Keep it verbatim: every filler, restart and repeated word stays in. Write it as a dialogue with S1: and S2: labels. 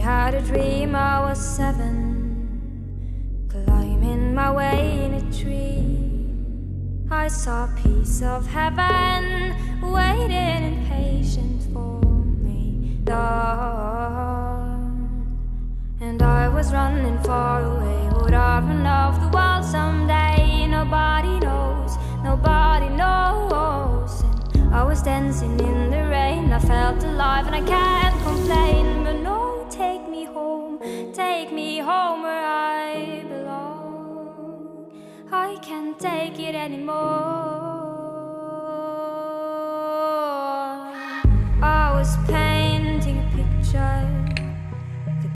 S1: had a dream I was seven, climbing my way in a tree. I saw a piece of heaven waiting impatient for me, Lord. And I was running far away. Would I run off the wall someday? Nobody knows, nobody knows. And I was dancing in the rain. I felt alive and I can't complain. But no, take me home, take me home where I belong. I can't take it anymore. I was pain.